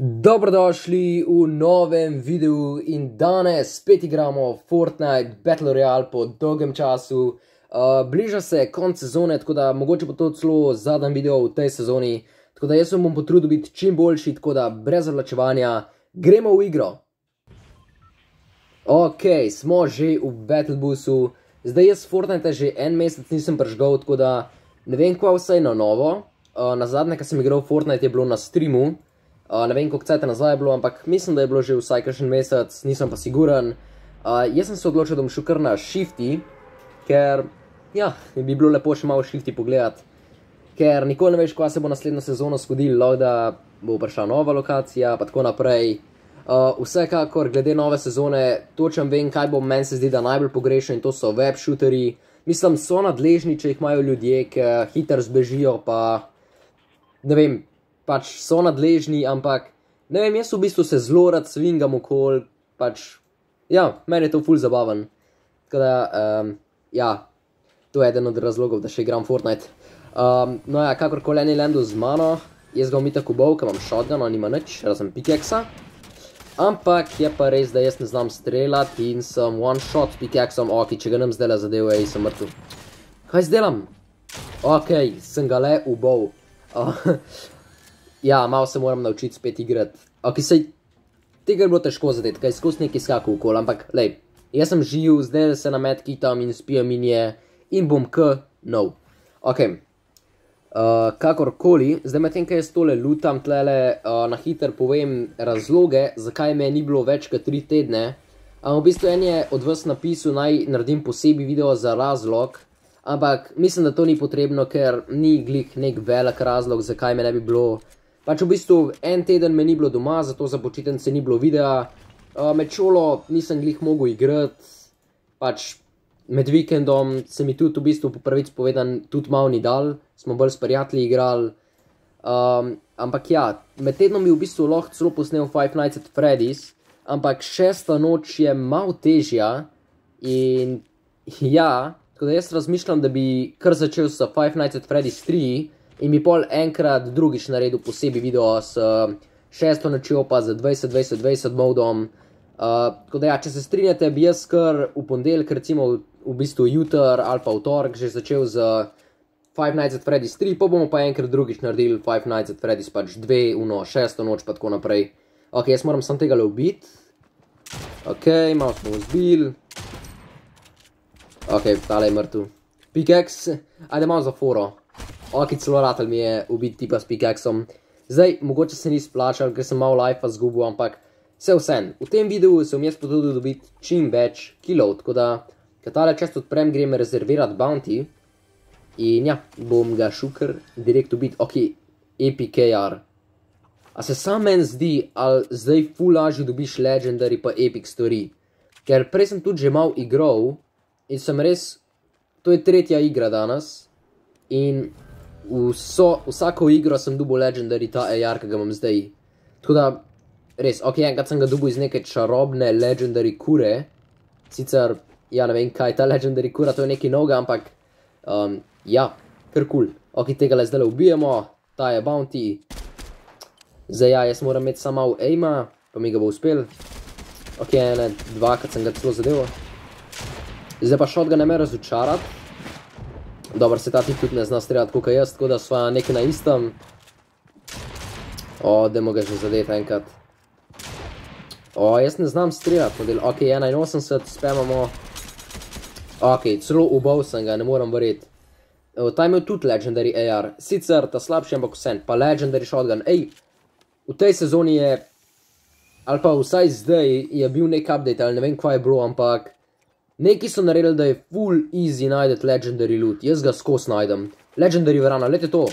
Dobrodošli v novem videu in danes spet igramo Fortnite Battle Royale po dolgem času. Bliža se konc sezone, tako da mogoče bo to celo zadnji video v tej sezoni. Tako da jaz se bom potrudil biti čim boljši, tako da brez zavlačevanja gremo v igro. Ok, smo že v Battle Bussu. Zdaj jaz Fortnite že en mesec nisem prežgal, tako da ne vem kva vse je na novo. Nazadnje, ko sem igral Fortnite, je bilo na streamu. Ne vem, koliko cajta nazaj je bilo, ampak mislim, da je bilo že vsaj kakšen mesec, nisem pa siguren. Jaz sem se odločil, da bom šel kar na Shifty, ker, ja, bi bilo lepo še malo Shifty pogledati. Ker nikoli ne veš, kva se bo naslednjo sezono skodilo, lahko da bo prišla nova lokacija, pa tako naprej. Vsekakor, glede nove sezone, točen vem, kaj bo meni se zdi, da najbolj pogrešen, in to so web shooterji. Mislim, so nadležni, če jih imajo ljudje, ki hitro zbežijo, pa ne vem, pač so nadležni, ampak ne vem, jaz v bistvu se zelo rad swingam okoli, pač, ja, meni je to ful zabaven. Tako da, ja, to je eden od razlogov, da še igram Fortnite. No ja, kakorkoli en je landil z mano, jaz ga bom itak ubal, ker imam shotgun, nima nič, razen pickaxa. Ampak je pa res, da jaz ne znam streljati in sem one shot s pickaxom, ok, če ga nem zdaj zadev, ej, sem mrtev. Kaj zdelam? Ok, sem ga le ubal. Ja, malo se moram naučiti spet igrati. Ok, sej, tega je bilo težko zadeti, kaj skozi neki skakal okoli, ampak, lej, jaz sem živ, zdaj se na medkitam in spijam in bom nov. Ok, kakorkoli, zdaj medtem, kaj jaz tole lutam tlele, na hiter povem razloge, zakaj me ni bilo več kot 3 tedne. V bistvu en je od vas napisal, naj naredim posebej video za razlog, ampak mislim, da to ni potrebno, ker ni glih nek velik razlog, zakaj me ne bi bilo. Pač v bistvu en teden me ni bilo doma, zato za počitnice ni bilo videa. Med šolo nisem glih mogel igrati, pač med vikendom se mi tudi v bistvu po pravic povedan tudi malo ni dal, smo bolj s prijatelji igrali. Ampak ja, med tednom bi v bistvu lahko celo posnel Five Nights at Freddy's, ampak 6. noč je malo težja in ja, tako da jaz razmišljam, da bi kar začel s Five Nights at Freddy's 3, in bi pol enkrat drugič naredil posebej video s 6. nočjo pa z 20-20-20 modom. Tako da ja, če se strinjate, bi jaz kar v ponedeljek, recimo v bistvu jutr ali pa v torek že začel z Five Nights at Freddy's 3, pa bomo pa enkrat drugič naredili Five Nights at Freddy's pač 2, 6. noč pa tako naprej. Ok, jaz moram sam tega le ubiti. Ok, malo smo vzbil. Ok, tale je mrtev. Pickaxe, ajde malo za foro. Ok, celo ratel mi je ubiti tipa s pickaxom. Zdaj, mogoče se ni splačal, ker sem malo life-a zgubil, ampak vsem. V tem videu se bom jaz potrudil dobiti čim več killov, tako da, ker tale čest odprem, grem rezervirati bounty. In ja, bom ga šel kar direkt ubiti. Ok, Epic AR. A se sam meni zdi, ali zdaj ful lažje dobiš Legendary pa Epic Story. Ker prej sem tudi že malo igral in sem res, to je 3. igra danes. In vsako igro sem dobil Legendary ta AR, ki ga imam zdaj. Tako da, res, ok, enkrat sem ga dobil iz neke čarobne Legendary kure. Sicer, ja, ne vem, kaj je ta Legendary kura, to je nekaj novega, ampak, ja, kar cool. Ok, tega le zdaj ubijemo, ta je bounty. Zdaj, ja, jaz moram imeti samo malo aima, pa mi ga bo uspel. Ok, ene, dvakrat sem ga celo zadeval. Zdaj pa shotgun ne me razočarati. Dobar, se ta tip tudi ne zna streljati kot jaz, tako da sva nekaj na istem. Dajmo ga že zadeti enkrat. Jaz ne znam streljati model. Ok, 81, spamamo. Ok, celo ubal sem ga, ne moram verjeti. Ta je imel tudi Legendary AR. Sicer ta slabši, ampak vsem. Pa Legendary shotgun. Ej, v tej sezoni je, ali pa vsaj zdaj, je bil nek update, ali ne vem kva je bilo, ampak neki so naredili, da je full easy najdeti Legendary loot. Jaz ga skos najdem. Legendary verana, lejte to.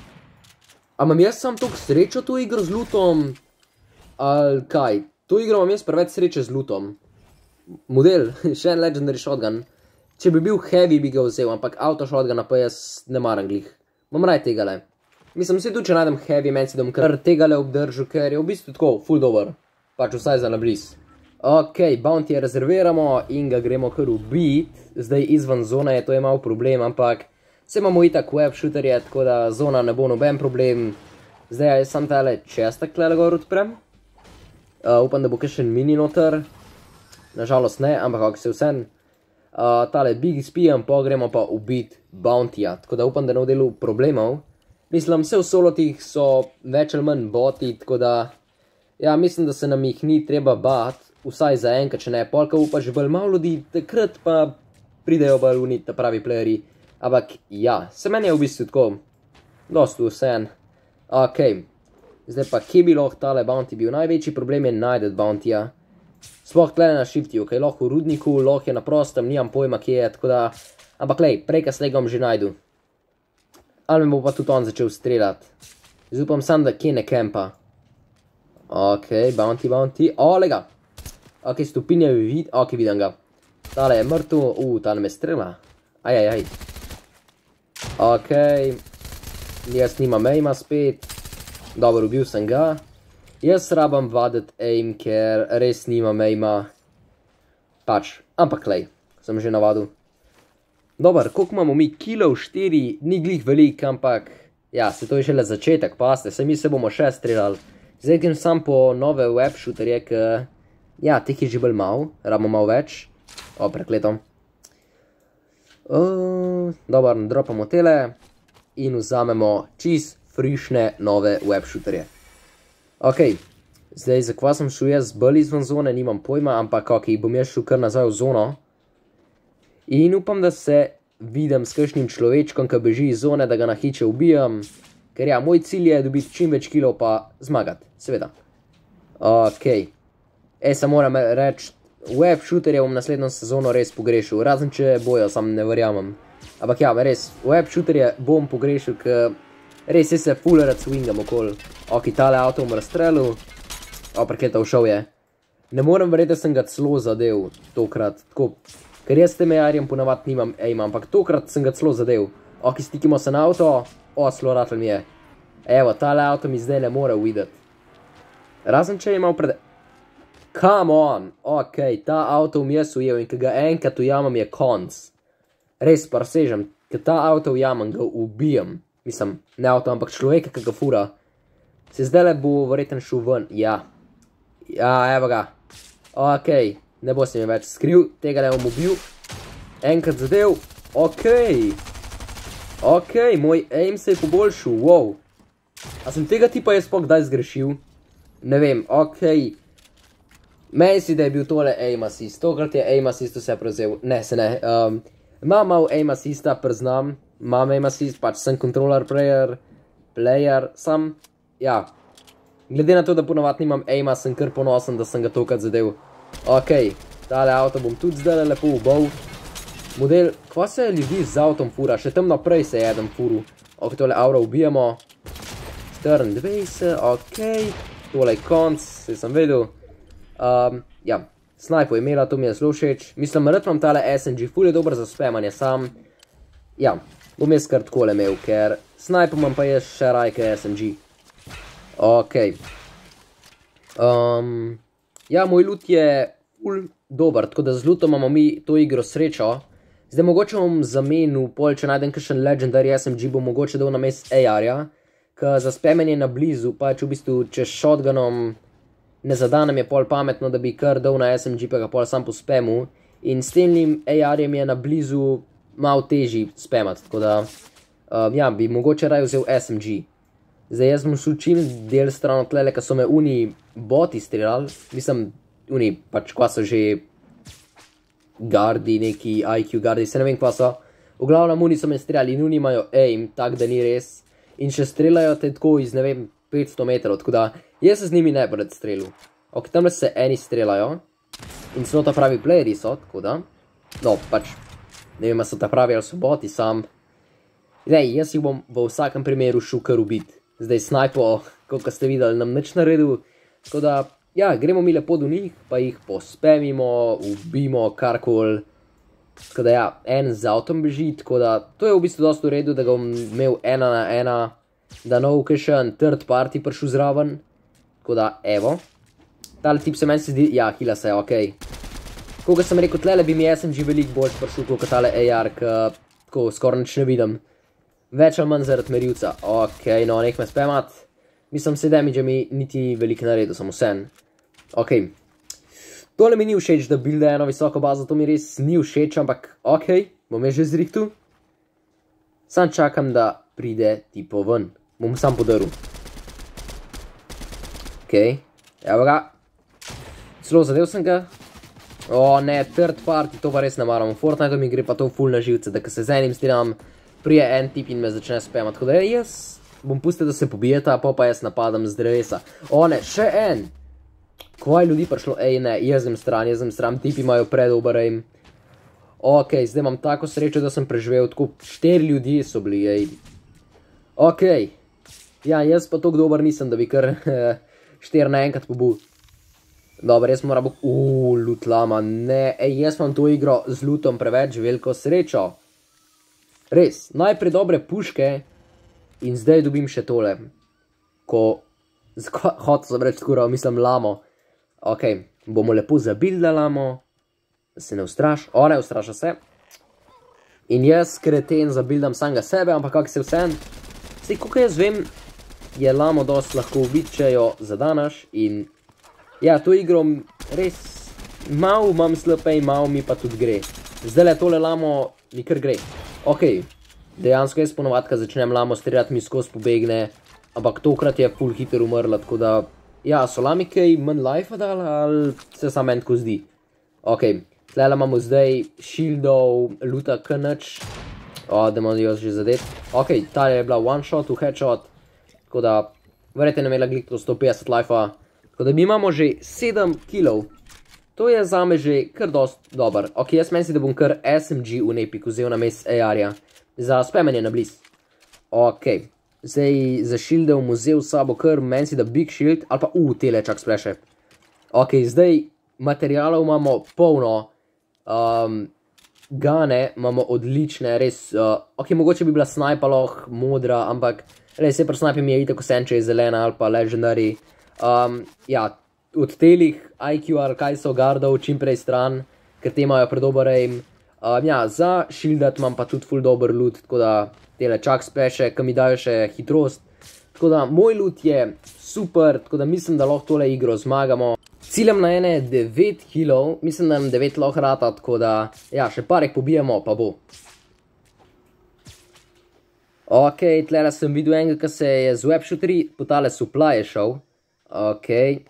A imam jaz sam toliko srečo to igro z lootom? Ali kaj? To igro imam jaz preveč sreče z lootom. Model, še en Legendary shotgun. Če bi bil heavy, bi ga vzel, ampak auto shotguna pa jaz ne maram glih. Mam raj tega le. Mislim, se tudi, če najdem heavy, meni si dom kar tega le obdržu, ker je v bistvu tako full dober. Pač vsaj za nabliz. Ok, bounty rezerviramo in ga gremo kar ubiti. Zdaj izven zone je, to je malo problem, ampak se imamo itak web shooterje, tako da zona ne bo noben problem. Zdaj, jaz sam tale čestek tle gor odprem. Upam, da bo kakšen mini noter. Nažalost ne, ampak ako se vsem. Tale Big Spijem, pa gremo pa ubit Bountyja. Tako da upam, da ne v delu problemov. Mislim, vse v solotih so več ali manj boti, tako da... Ja, mislim, da se nam jih ni treba bat. Vsaj za enkrat, če ne. Polka upa že bolj malo ljudi, takrat pa pridejo bolj unit, ta pravi playeri. Ampak ja, se meni je v bistvu tako dosti vsem. Ok, zdaj pa kje bi lahko tale bounty bil? Največji problem je najdeti bountyja. Sploh tle na shiftju, kaj lahko v rudniku, lahko je na prostem, nimam pojma kje je, tako da... Ampak lej, prej kasneje ga bom že najdu. Ali me bo pa tudi on začel streljati. Zdaj upam sam, da kje ne kempa. Ok, bounty, olega. Ok, stopinje vid, ok, vidim ga. Tale je mrtv, tale me strela. Ajajaj. Ok, jaz nimam aima spet. Dobro, ubil sem ga. Jaz rabam vaditi aim, ker res nimam aima. Pač, ampak lej, sem že navadil. Dobar, koliko imamo mi? Kilov 4, ni glih velik, ampak... Ja, se to je šele začetek, paste, se mi se bomo še streljali. Zdaj grem sam po nove web shooterje, ker... Ja, teh je že bolj malo, rabimo malo več. O, prekleto. Dobar, dropamo tele. In vzamemo čist frišne nove web shooterje. Ok, zdaj zakva sem šel jaz bolj izven zone, nimam pojma, ampak ok, bom jaz šel kar nazaj v zono. In upam, da se vidim s kakšnim človečkom, ki beži iz zone, da ga na hiče ubijam. Ker ja, moj cilj je dobiti čim več kilov pa zmagati, seveda. Ok. Sam moram reči, web shooterje bom naslednjo sezono res pogrešil, razen če bojo, sam ne verjamem. Ampak ja, res, web shooterje bom pogrešil, ker res je se full rad swingam okoli. Ok, tale avto bom razstrelil. O, prekleto všel je. Ne morem verjeti, da sem ga celo zadev tokrat, tako... Ker jaz s tem AR-jem ponavad nimam aima, ampak tokrat sem ga celo zadev. Ok, stikimo se na avto. O, zelo ratl mi je. Evo, tale avto mi zdaj ne more videti. Razen če je imel pred... Come on! Ok, ta avto mi jaz ujel in ko ga enkrat ujamem je konc. Res parsežem, ko ta avto ujamem, ga ubijem. Mislim, ne avto, ampak človeka, ki ga fura. Se zdaj le bo verjetno šel ven. Ja. Ja, evo ga. Ok. Ne bo se mi več skril, tega ne bom ubil. Enkrat zadev, ok. Ok, moj aim se je poboljšal, wow. A sem tega tipa jaz sploh kdaj zgrešil? Ne vem, ok. Meni si, da je bil tole aim assist, tokrat je aim assist vse prevzel. Ne, se ne. Imam malo aim assista, priznam. Imam aim assist, pač sem controller player, sam, ja. Glede na to, da ponovat nimam aima, sem kar ponosen, da sem ga tokrat zadev. Ok, tale avto bom tudi zdaj lepo ubal. Model, kva se ljudi z avtom fura? Še tam naprej se je eden furu. Ok, tole avro ubijamo. Turn 20, ok. Tole je konc, se sem vedel. Ja, snajpo je imela, to mi je zelo všeč. Mislim, rad imam tale SMG, ful je dober za spamanje sam. Ja, bom jaz kar takole imel, ker snajpo imam pa jaz še rajke SMG. Ok. Ja, moj loot je ful dober, tako da z lootom imamo mi to igro srečo. Zdaj mogoče bom zamenil, pol če najdem kakšen legendary SMG, bom mogoče dal na mest AR-ja, ker za spamanje na blizu, pač v bistvu če shotgunom ne zadanem je pol pametno, da bi kar dal na SMG, pa ga pol sam po spamu. In s tem AR-jem je na blizu malo težji spamati, tako da ja, bi mogoče raj vzel SMG. Zdaj jaz bom šel čim del stran od tlele, ka so me uni boti streljali. Mislim, uni pač kva so že gardi, neki IQ gardi, se ne vem kva so. V glavnem uni so me streljali in uni imajo aim, tak da ni res. In še streljajo te tako iz, ne vem, 500 metrov, tako da jaz se z njimi ne bi rad streljal. Ok, tamle se eni streljajo. In so ta pravi playeri so, tako da. No, pač, ne vem, a so ta pravi ali so boti sam. Zdaj, jaz jih bom v vsakem primeru šel kar ubit. Zdaj snajpo, kot ste videli, nam nič naredil. Tako da, ja, gremo mi lepo do njih, pa jih pospemimo, ubimo, karkoli. Tako da ja, en z avtom beži, tako da to je v bistvu dosti v redu, da ga bom imel 1 na 1, da nov kakšen third party prišel zraven. Tako da, evo. Tale tip se meni se zdi, ja, hila se, okej. Tako kot sem rekel, tlele bi mi SMG veliko bolj prišel, kot tale AR, tako skoraj nič ne vidim. Več ali manj zaradi merilca. Ok, no, nek me spamat. Mislim, se damage mi niti veliko naredil, samo sen. Ok. Tole mi ni všeč, da builda eno visoko bazo, to mi res ni všeč, ampak ok, bom je že zrihtu. Sam čakam, da pride tipo ven. Bom sam podaril. Ok, evo ga. Celo zadev sem ga. O ne, third party, to pa res ne maram. V Fortnite mi gre pa to full na živce, da ko se z enim streljam, prije en tip in me začne spamat. Tako da jaz bom pustil, da se pobijeta, pa jaz napadam z drevesa. O ne, še en. Kvaj ljudi prišlo, ej ne, jaz sem stran, tipi imajo predober aim. Ok, zdaj imam tako srečo, da sem preživel, tako 4 ljudi so bili, ej. Ok, ja, jaz pa toliko dober nisem, da bi kar 4 naenkrat pobil. Dobar, jaz moram loot lama, ne, ej, jaz imam to igro z lootom preveč veliko srečo. Res, najprej dobre puške in zdaj dobim še tole. Hotel sem reči skoro, mislim lamo. Ok, bomo lepo zabildalamo, da se ne ustraš, ne ustraša se. In jaz, kreten, zabildam samega sebe, ampak kak se vsem. Sej, koliko jaz vem, je lamo dost lahko ubiti, če jo zadanaš in ja, to igro res malo imam slapej, malo mi pa tudi gre. Zdaj le tole lamo mi kar gre. Ok, dejansko jaz ponovad, ko začnem lamo streljati, mi skozi pobegne, ampak tokrat je full hiter umrla, tako da ja, so lami kaj manj life dala, ali se sam en tako zdi. Ok, tlele imamo zdaj shieldov, loota kanač. Dajmo jo že zadet. Ok, ta je bila one shot, headshot, tako da verjete ne imela glik to 150 life-a. Tako da mi imamo že 7 killov. To je zame že kar dost dober. Ok, jaz meni si, da bom kar SMG v Epic vzel na mest AR-ja. Za spamanje na bliz. Ok, zdaj za shielde v vzel sabo kar meni si, da big shield, ali pa tele čak splashe. Ok, zdaj materialov imamo polno. Gane imamo odlične, res. Ok, mogoče bi bila snipa loh modra, ampak res je pri snipi mi je itak vsem, če je zelena ali pa legendary. Ja, od telih IQ ali kaj so gardov čimprej stran, ker te imajo predober aim. Ja, za shieldat imam pa tudi full dober loot, tako da tele čak splashe, ki mi dajo še hitrost. Tako da moj loot je super, tako da mislim, da lahko tole igro zmagamo. Ciljam na ene 9 killov, mislim, da nam 9 lahko rata, tako da ja, še parek pobijemo, pa bo. Ok, tlele sem videl enega, ki se je z webshooterji po tale supply šel. Ok.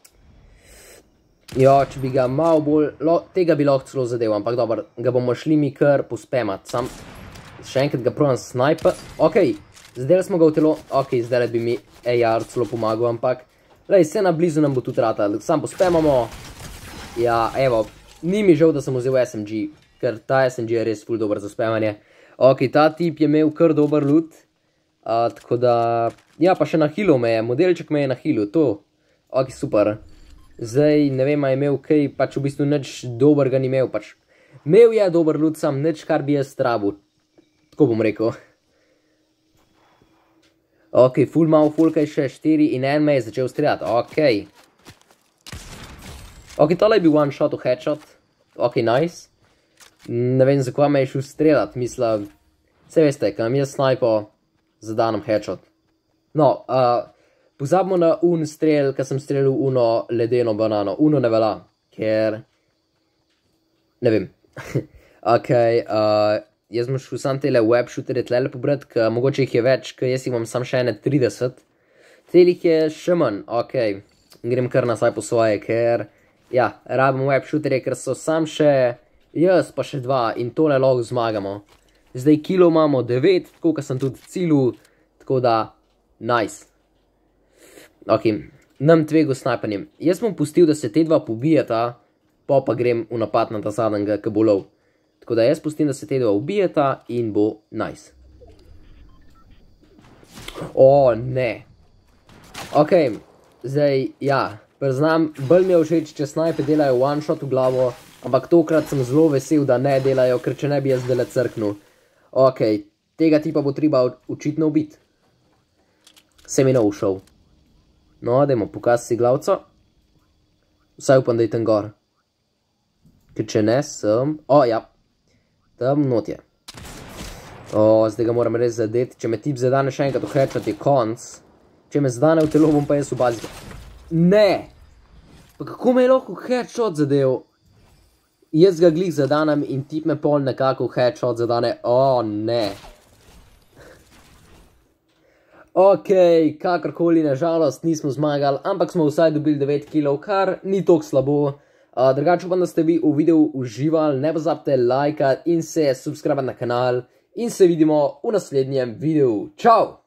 Jo, če bi ga malo bolj, tega bi lahko celo zadev, ampak dober, ga bomo šli mi kar pospemat. Sam še enkrat ga provam sniper. Ok, zdaj smo ga v telo, ok, zdaj bi mi AR celo pomagal, ampak lej, se na blizu nam bo tudi rata, sam pospemamo. Ja, evo, ni mi žal, da sem vzel SMG, ker ta SMG je res full dober za spemanje. Ok, ta tip je imel kar dober loot, tako da, ja, pa še na healu me je, modelček me je na healu, to. Ok, super. Zdaj, ne vem, a je imel kaj, pač v bistvu nič dober ga ni imel, pač. Imel je dober loot, sam nič, kar bi jaz trabil. Tako bom rekel. Ok, full malo fulkaj še 4 in en me je začel streljati, ok. Ok, tole je bil one shot v headshot. Ok, nice. Ne vem, zakaj me je šel streljati, mislim. Vse veste, kam jaz snipo, zadanem headshot. No, pozabimo na strel, ko sem streljal uno ledeno banano. Uno ne vela, ker ne vem. Ok, jaz bom šel sam tele webshooterje tlele pobrat, ker mogoče jih je več, ker jaz imam sam še ene 30. Telih je še manj, ok. Grem kar nazaj po svoje, ker ja, rabim webshooterje, ker so sam še jaz pa še 2 in tole lahko zmagamo. Zdaj kilo imamo 9, tako kot sem tudi cilil, tako da nice. Ok, nam tvego snajpanjem. Jaz bom pustil, da se te dva pobijeta, pa grem v napad na ta zadnjega, ki bo lov. Tako da jaz pustim, da se te dva ubijeta in bo nice. O, ne. Ok, zdaj, ja, priznam, bolj mi je všeč, če snajpe delajo one shot v glavo, ampak tokrat sem zelo vesel, da ne delajo, ker če ne bi jaz dele crknil. Ok, tega tipa bo treba očitno ubiti. Se mi ne ušel. No, dajmo pokazati si glavco. Vsaj upam, da je tam gor. Ker če ne, sem... O, ja. Tam not je. O, zdaj ga moram res zadeti. Če me tip zadane še enkrat v headshot je konc. Če me zdane v telo, bom pa jaz v bazi. Ne! Pa kako me je lahko headshot zadev? Jaz ga glih zadanem in tip me pol nekako headshot zadane. O, ne. Ok, kakorkoli, nažalost nismo zmagali, ampak smo vsaj dobili 9 kilov, kar ni toliko slabo. Drugače upam, da ste vi v videu uživali, ne pozabite lajkati in se subscribati na kanal. In se vidimo v naslednjem videu. Čau!